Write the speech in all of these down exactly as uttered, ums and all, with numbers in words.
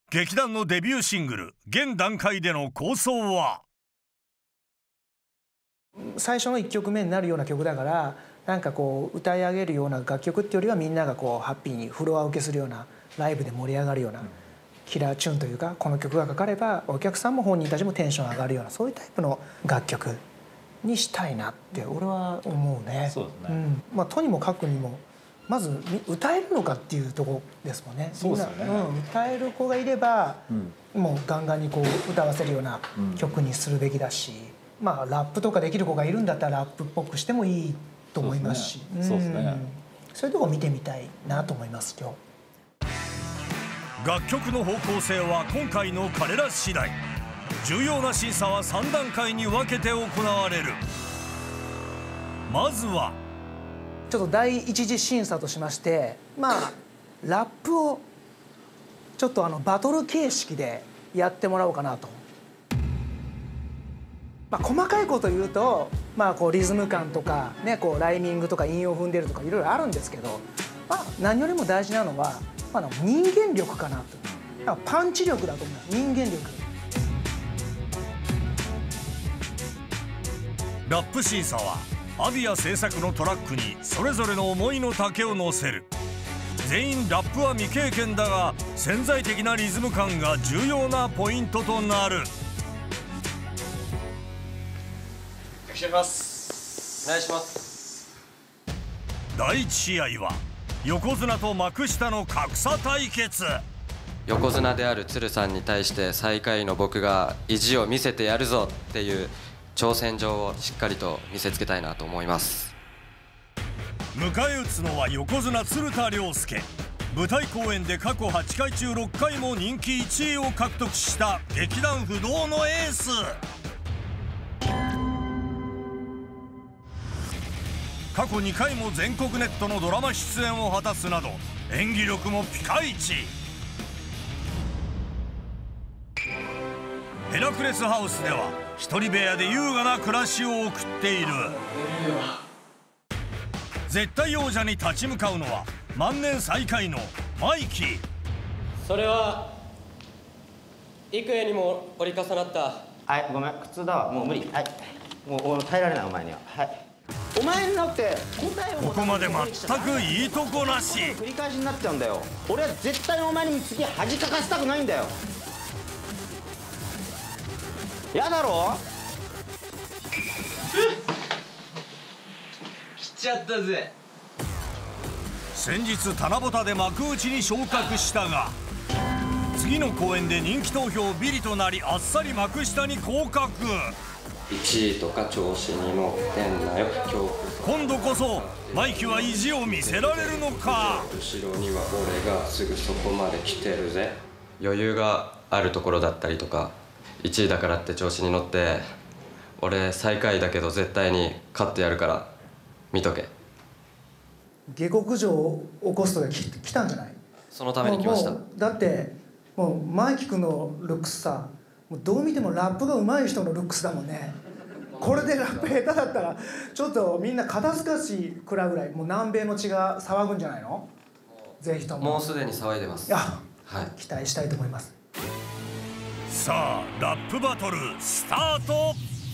劇団のデビューシングル、現段階での構想は。 最初のいっきょくめになるような曲だから、なんかこう歌い上げるような楽曲っていうよりは、みんながこうハッピーにフロア受けするような、ライブで盛り上がるようなキラーチューンというか、この曲がかかればお客さんも本人たちもテンション上がるような、そういうタイプの楽曲にしたいなって俺は思うね。 そうですね、 うん、まあとにもかくにもまず歌えるのかっていうところですもんね。 そうですよね、 うん、歌える子がいれば、うん、もうガンガンにこう歌わせるような曲にするべきだし、うん、まあラップとかできる子がいるんだったらラップっぽくしてもいいと思いますし、そうですね、そういうとこ見てみたいなと思います今日。 楽曲の方向性は今回の彼ら次第。重要な審査はさんだんかいに分けて行われる。まずはちょっと第一次審査としまして、まあラップをちょっとあのバトル形式でやってもらおうかなと。まあ細かいこと言うと、まあこうリズム感とかね、こうライミングとか韻を踏んでるとかいろいろあるんですけど、まあ何よりも大事なのは、まあ、人間力かなと。だからパンチ力だと思います。人間力。 ラップ審査はアディア制作のトラックにそれぞれの思いの丈を乗せる。全員ラップは未経験だが、潜在的なリズム感が重要なポイントとなる。 お願いします。お願いします。 第一試合は横綱と幕下の格差対決。 横綱である鶴さんに対して最下位の僕が意地を見せてやるぞっていう挑戦状をしっかりと見せつけたいなと思います。 迎え撃つのは横綱鶴田良介。舞台公演で過去はちかい中ろっかいも人気いちいを獲得した劇団不動のエース。過去にかいも全国ネットのドラマ出演を果たすなど、演技力もピカイチ。ヘラクレスハウスでは一人部屋で優雅な暮らしを送っている。絶対王者に立ち向かうのは万年最下位のマイキー。 それは幾重にも折り重なった。 はい、ごめん、苦痛だわ、もう無理。はい、もう俺耐えられない、お前には。はい、お前になって答えを。 ここまで全くいいとこなし。 繰り返しになっちゃうんだよ。俺は絶対お前に次恥かかせたくないんだよ。やだろ。 来ちゃったぜ。 先日七夕で幕内に昇格したが、次の公演で人気投票ビリとなり、あっさり幕下に降格。 いちいとか調子に乗ってんなよ、 今度こそマイキは意地を見せられるのか。 後ろには俺がすぐそこまで来てるぜ。余裕があるところだったりとか、いちいだからって調子に乗って、俺最下位だけど絶対に勝ってやるから見とけ。 下克上を起こすとき来たんじゃない？ そのために来ました。 だってもうマイキ君のルックスさ、もうどう見てもラップが上手い人のルックスだもんね。これでラップ下手だったらちょっとみんな肩透かし食らうぐらい、もう南米の血が騒ぐんじゃないの？ぜひとも。 もうすでに騒いでます。 いや、 はい、 期待したいと思います。 さあラップバトルスタート。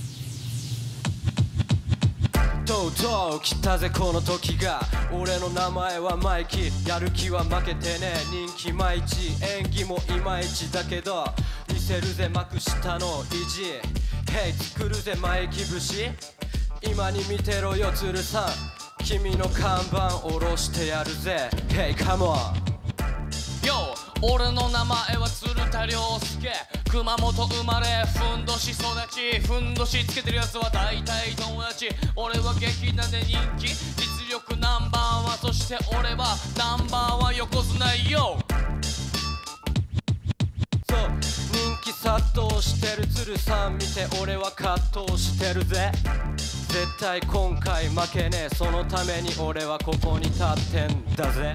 とうとう来たぜこの時が。俺の名前はマイキー、やる気は負けてね。人気マイチ、演技もいまいちだけど見せるぜ幕下の意地。ヘイ作るぜマイキ節、今に見てろよ鶴さん、君の看板下ろしてやるぜ。ヘイカモン。 Yo、俺の名前は鶴田良介。熊本生まれ、ふんどし育ち。ふんどしつけてるやつは大体友達。俺は劇団で人気、実力ナンバーワン。そして俺はナンバーワン横綱よ。 そう、人気殺到してる鶴さん見て俺は葛藤してるぜ。絶対今回負けねえ、そのために俺はここに立ってんだぜ。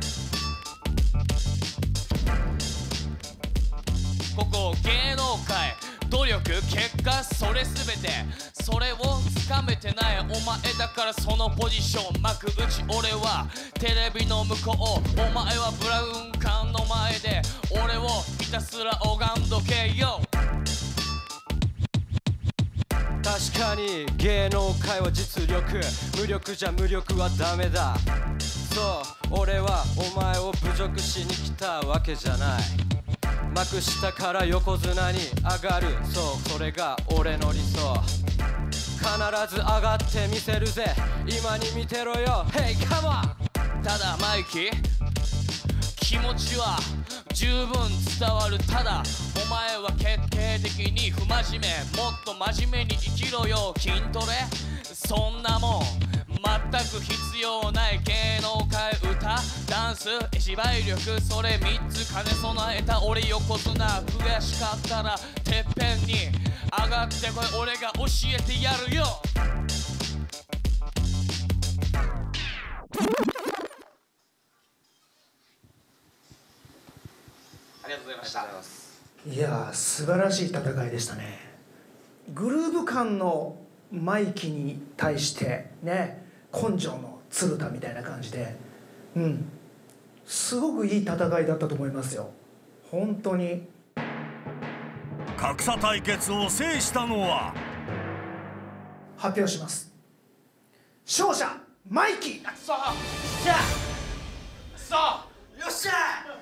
ここ芸能界、努力結果それすべて。それをつかめてないお前だからそのポジション。幕内俺はテレビの向こう、お前はブラウン管の前で俺を見ひたすら拝んどけよ。 確かに芸能界は実力、無力じゃ無力はダメだ。そう俺はお前を侮辱しに来たわけじゃない。幕下から横綱に上がる、そうそれが俺の理想。必ず上がってみせるぜ、今に見てろよ。 Hey come on。 ただマイキー気持ちは十分伝わる。ただお前は決定的に不真面目。もっと真面目に生きろよ。筋トレそんなもん全く必要ない。芸能界歌ダンス芝居力それみっつ兼ね備えた俺横綱。悔しかったらてっぺんに上がってこい、俺が教えてやるよ。 ありがとうございました。 いやー素晴らしい戦いでしたね。グルーヴ感のマイキに対してね、根性の鶴田みたいな感じで、うんすごくいい戦いだったと思いますよ本当に。 格差対決を制したのは、 発表します。勝者マイキ。 そうじゃあそうよっしゃ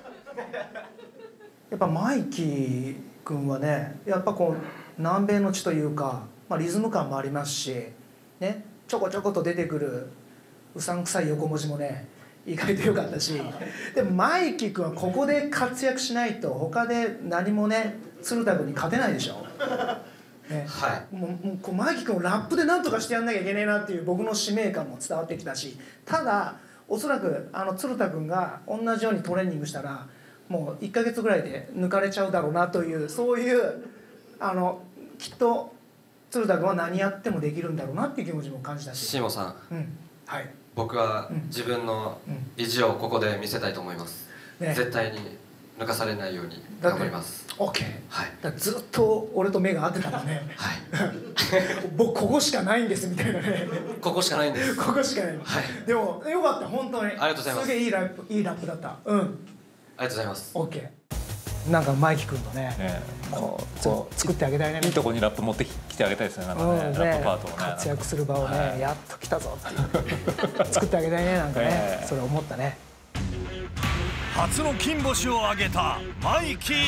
やっぱマイキ君はね、やっぱこう南米の地というか、まあ、リズム感もありますしね、ちょこちょこと出てくるうさんくさい横文字もね意外と良かったし、でもマイキ君はここで活躍しないと他で何もね鶴田君に勝てないでしょ、ね、 はい。 もうもうこうマイキ君をラップで何とかしてやんなきゃいけねえなっていう僕の使命感も伝わってきたし、ただおそらくあの鶴田君が同じようにトレーニングしたらもういっかげつぐらいで抜かれちゃうだろうなという、そういうあのきっと鶴田君は何やってもできるんだろうなっていう気持ちも感じたし。 シモさん、 うんはい、 僕は自分の意地をここで見せたいと思います、 ね、 絶対に抜かされないように頑張ります。 OK、 はい、 だからずっと俺と目が合ってたもんねはい僕ここしかないんですみたいなねここしかないんですここしかない、 はい、 でもよかった本当に。ありがとうございます。 すげえいいラップいいラップだった。うん、 ありがとうございます。 OK。 なんかマイキ君のね、 ねこうこう作ってあげたいね。 いいとこにラップ持ってきてあげたいですね。なんかね、 うんねラップパートをね活躍する場をね、 はいやっと来たぞっていう作ってあげたいねなんかね、 ねそれ思ったね。 初の金星を挙げたマイキー。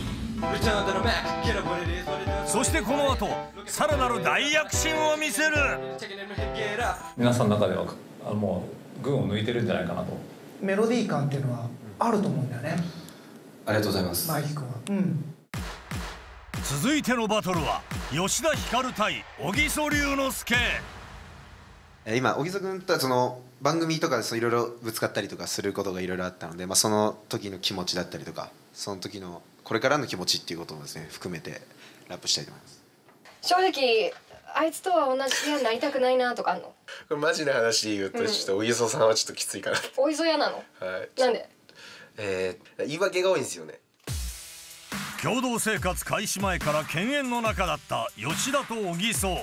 そしてこの後さらなる大躍進を見せる。 皆さんの中ではあのもう群を抜いてるんじゃないかなと。 メロディー感っていうのはあると思うんだよねありがとうございます。 マイキ君は。うん続いてのバトルは吉田ひかる対小木曽龍之介。 今小木曽君とはその番組とかでいろいろぶつかったりとかすることがいろいろあったので、まあ、その時の気持ちだったりとかその時のこれからの気持ちっていうことをですね含めてラップしたいと思います。 正直あいつとは同じ部屋になりたくないなとかあんの？ これマジな話で言うと、うん、ちょっとおゆそさんはちょっときついかな。 おゆそ嫌なの？ はい。 なんで？ えー、言い訳が多いんですよね。 共同生活開始前から犬猿の仲だった吉田と小木曽。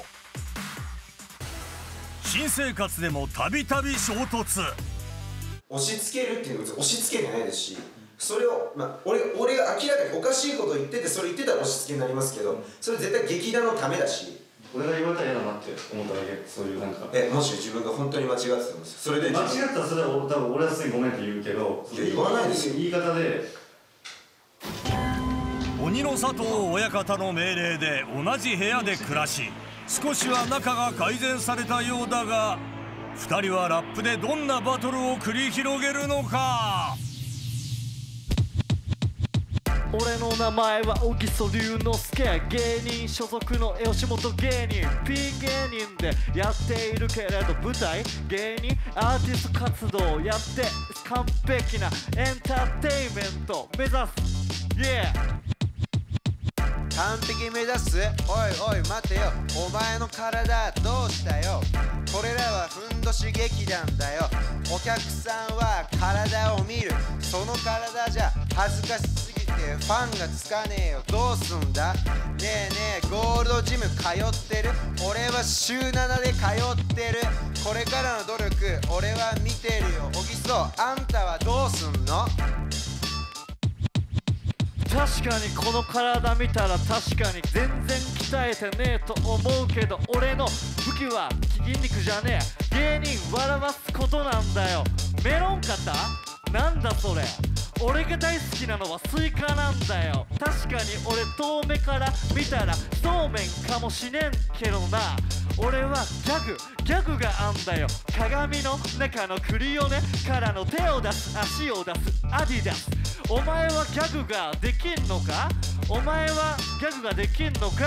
新生活でもたびたび衝突。 押し付けるっていうのは押し付けじゃないですし、それを、まあ、俺, 俺が明らかにおかしいことを言っててそれ言ってたら押し付けになりますけど、それ絶対劇団のためだし。 俺が言われたら嫌だなって思っただけ。そういうなんかえもし自分が本当に間違ってたんですそれで間違ったらそれは多分俺はすぐごめんって言うけど、 いや言わないですよ言い方で。 鬼の佐藤親方の命令で同じ部屋で暮らし少しは仲が改善されたようだがふたりはラップでどんなバトルを繰り広げるのか。 俺の名前は小木曽龍之介、芸人所属の吉本芸人 P 芸人でやっているけれど舞台芸人アーティスト活動をやって完璧なエンターテインメント目指す Yeah。 完璧目指す。おいおい待てよお前の体どうしたよ。これらはふんどし劇団だよ。お客さんは体を見る。その体じゃ恥ずかしすぎてファンがつかねえよ。どうすんだねえねえゴールドジム通ってる。俺は週ななで通ってる。これからの努力俺は見てるよ。小木曽あんたはどうすんの。 確かにこの体見たら確かに全然鍛えてねえと思うけど、俺の武器は筋肉じゃねえ、芸人笑わすことなんだよ。メロン肩なんだそれ、俺が大好きなのはスイカなんだよ。確かに俺遠目から見たらそうめんかもしれんけどな、俺はギャグギャグがあんだよ。鏡の中のクリオネからの手を出す足を出すアディダス。お前はギャグができんのか、お前はギャグができんのかい。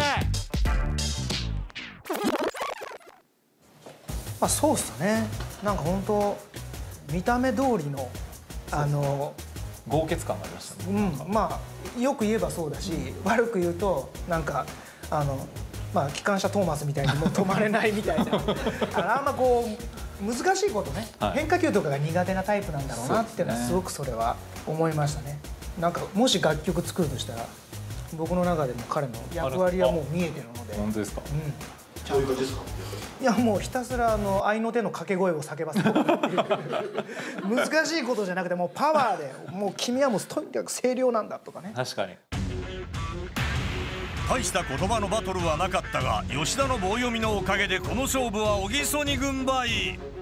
まあそうっすね。なんか本当見た目通りのあの豪傑感がありましたね。 うん、まあよく言えばそうだし、悪く言うとなんかあのまあ機関車トーマスみたいにもう止まれないみたいなあのあんまこう難しいことね、はい、変化球とかが苦手なタイプなんだろうなっていうのはすごくそれは思いましたね。なんかもし楽曲作るとしたら僕の中でも彼の役割はもう見えてるので。 本当ですか。 うん。 どういう感じですか。 いやもうひたすらあの合いの手の掛け声を叫ばせる難しいことじゃなくてもうパワーでもう君はもうとにかく声量なんだとかね。 確かに大した言葉のバトルはなかったが、吉田の棒読みのおかげでこの勝負は小木曽に軍配。